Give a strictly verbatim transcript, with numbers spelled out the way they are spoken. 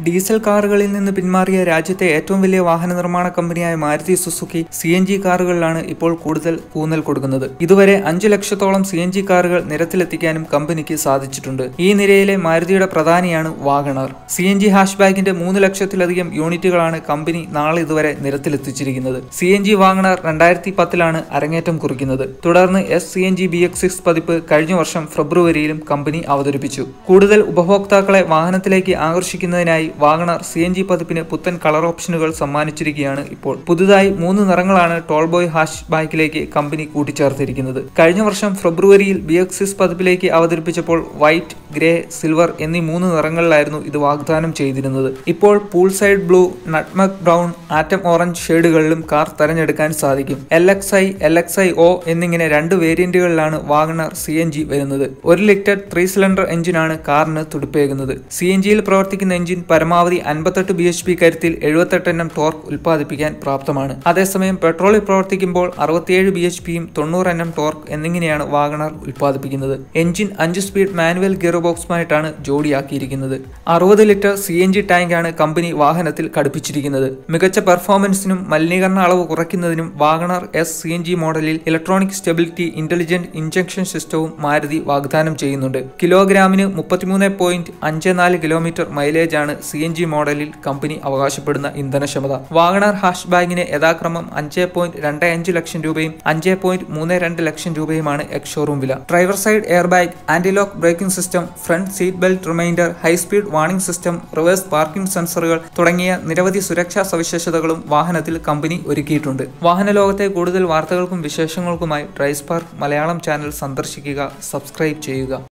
Diesel കാറുകളിൽ നിന്ന് പിന്മാറിയ രാജ്യത്തെ ഏറ്റവും വലിയ വാഹന നിർമ്മാണ കമ്പനിയായ Maruti Suzuki C N G കാറുകളിലാണ് ഇപ്പോൾ കൂടുതൽ ഊന്നൽ കൊടുക്കുന്നത്. ഇതുവരെ അഞ്ചു ലക്ഷത്തോളം സി എൻ ജി കാറുകൾ നിരത്തിലെത്തിക്കാനും കമ്പനിക്ക് സാധിച്ചിട്ടുണ്ട്. ഈ നിരയിലെ മാരുതിയുടെ പ്രധാനിയാണ് വാഗണർ. സി എൻ ജി ഹാഷ്ബാഗിന്റെ മൂന്ന് ലക്ഷത്തിലധികം യൂണിറ്റുകളാണ് കമ്പനി നാളെ ഇതുവരെ നിരത്തിലെത്തിച്ചിരിക്കുന്നത്. സി എൻ ജി വാഗണർ രണ്ടായിരത്തി പത്തിലാണ് അരങ്ങേറ്റം കുറിക്കുന്നത്. തുടർന്ന് S C N G B X six പതിപ്പ് കഴിഞ്ഞ വർഷം ഫെബ്രുവരിയിലും കമ്പനി അവതരിപ്പിച്ചു. കൂടുതൽ ഉപഭോക്താക്കളെ വാഹനത്തിലേക്ക് ആകർഷിക്കുന്നതിനായി വാഗണർ സി എൻ ജി പതിപ്പിന് പുത്തൻ കളർ ഓപ്ഷനുകൾ സമ്മാനിച്ചിരിക്കുകയാണ്. ഇപ്പോൾ പുതുതായി മൂന്ന് നിറങ്ങളാണ് ടോൾ ബോയ് ഹാഷ് ബാക്കിലേക്ക് കമ്പനി കൂട്ടിച്ചേർത്തിരിക്കുന്നത്. കഴിഞ്ഞ വർഷം ഫെബ്രുവരിയിൽ B X six പതിപ്പിലേക്ക് അവതരിപ്പിച്ചപ്പോൾ white, grey, silver എന്നീ മൂന്ന് നിറങ്ങളിലായിരുന്നു ഇത് വാഗ്ദാനം ചെയ്തിരുന്നത്. ഇപ്പോൾ pool side blue, nutmeg brown, autumn orange ഷെയ്ഡുകളിലും കാർ തെരഞ്ഞെടുക്കാൻ സാധിക്കും. L X I, L X I O എന്നിങ്ങനെ രണ്ട് വേരിയന്റുകളിലാണ് വാഗണർ സി എൻ ജി വരുന്നത്. ഒരു ലിറ്റർ ത്രീ സിലിണ്ടർ എഞ്ചിനാണ് കാറിന് തുടിപ്പേകുന്നത്. സി എൻ ജിയിൽ പ്രവർത്തിക്കുന്ന എഞ്ചിൻ പരമാവധി അൻപത്തെട്ട് ബി എച്ച് പി കരുത്തിൽ എഴുപത്തെട്ട് എണ്ണം ടോർക്ക് ഉൽപ്പാദിപ്പിക്കാൻ പ്രാപ്തമാണ്. അതേസമയം പെട്രോളിൽ പ്രവർത്തിക്കുമ്പോൾ അറുപത്തിയേഴ് ബി എച്ച് പിയും തൊണ്ണൂറ് എണ്ണം ടോർക്ക് എന്നിങ്ങനെയാണ് വാഗണർ ഉൽപ്പാദിപ്പിക്കുന്നത്. എഞ്ചിൻ അഞ്ച് സ്പീഡ് മാനുവൽ ഗിയർ ബോക്സുമായിട്ടാണ് ജോഡിയാക്കിയിരിക്കുന്നത്. അറുപത് ലിറ്റർ സി എൻ ജി ടാങ്കാണ് കമ്പനി വാഹനത്തിൽ ഘടിപ്പിച്ചിരിക്കുന്നത്. മികച്ച പെർഫോമൻസിനും മലിനീകരണ അളവ് കുറയ്ക്കുന്നതിനും WagonR S C N G മോഡലിൽ ഇലക്ട്രോണിക് സ്റ്റെബിലിറ്റി ഇന്റലിജന്റ് ഇൻജക്ഷൻ സിസ്റ്റവും മാരുതി വാഗ്ദാനം ചെയ്യുന്നുണ്ട്. കിലോഗ്രാമിന് മുപ്പത്തിമൂന്ന് പോയിന്റ് അഞ്ച് നാല് കിലോമീറ്റർ മൈലേജ് ആണ് സി എൻ ജി മോഡലിൽ കമ്പനി അവകാശപ്പെടുന്ന ഇന്ധനക്ഷമത. വാഗണർ ഹാഷ് ബാഗിന് യഥാക്രമം അഞ്ച് പോയിന്റ് രണ്ട് അഞ്ച് ലക്ഷം രൂപയും അഞ്ച് പോയിന്റ് മൂന്ന് രണ്ട് ലക്ഷം രൂപയുമാണ് എക്സ് ഷോറൂം വില. Driver side air bag, anti lock braking system, front seat belt reminder, high speed warning system, reverse parking സെൻസറുകൾ തുടങ്ങിയ നിരവധി സുരക്ഷാ സവിശേഷതകളും വാഹനത്തിൽ കമ്പനി ഒരുക്കിയിട്ടുണ്ട്. വാഹന ലോകത്തെ കൂടുതൽ വാർത്തകൾക്കും വിശേഷങ്ങൾക്കുമായി ഡ്രൈവ് സ്പാർക്ക് മലയാളം ചാനൽ സന്ദർശിക്കുക, സബ്സ്ക്രൈബ് ചെയ്യുക.